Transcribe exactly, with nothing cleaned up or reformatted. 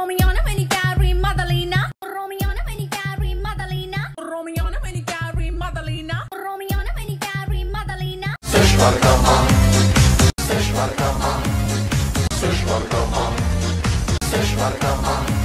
Romiona when you carry Madalena. Romiona when you carry Madalena. Romiona when you carry Madalena. Romiona when you carry Madalena. Seshvarkama, Seshvarkama, Seshvarkama, Seshvarkama.